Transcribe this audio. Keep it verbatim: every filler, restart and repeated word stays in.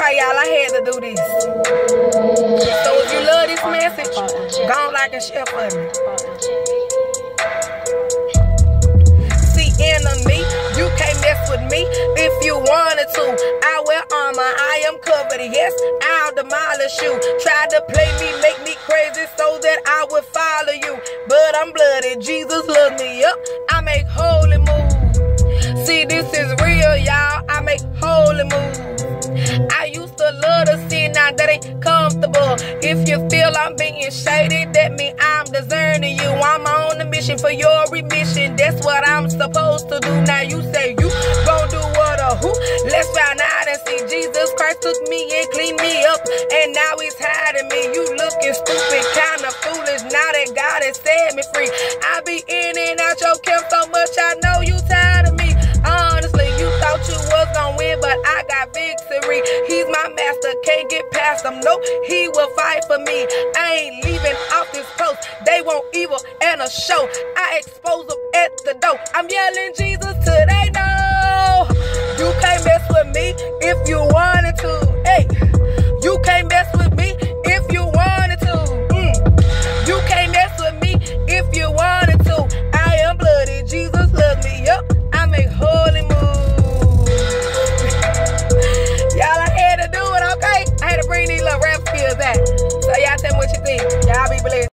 Okay, y'all, I had to do this. So if you love this message, go on like and share for me. See, enemy, you can't mess with me if you wanted to. I wear armor, I am covered, yes, I'll demolish you. Tried to play me, make me crazy so that I would follow you. But I'm bloody, Jesus loves me up. I make holy moves. See, this is real, y'all. I make holy moves. I used to love to sin, now that ain't comfortable. If you feel I'm being shady, that mean I'm deserting you. I'm on a mission for your remission. That's what I'm supposed to do. Now you say you gon' do what or who? Let's find out and see. Jesus Christ took me and cleaned me up, and now he's hiding me. You looking stupid, kinda foolish, now that God has set me free. I be in and out your camp so much, I know you tired of me. Honestly, you thought you was gonna win, but I got victory. He's my master, can't get past him. No, he will fight for me. I ain't leaving off this post. They want evil and a show. I expose them at the door. I'm yelling Jesus till they know. You can't mess with me if you wanted to. Hey, you can't mess with me if you wanted to. Mm. You can't mess with me if you wanted to. I am bloody, Jesus loves me up. I make holy moves. Y'all, I had to do it, okay? I had to bring these little rap skills back. So y'all tell me what you think. Y'all be blessed.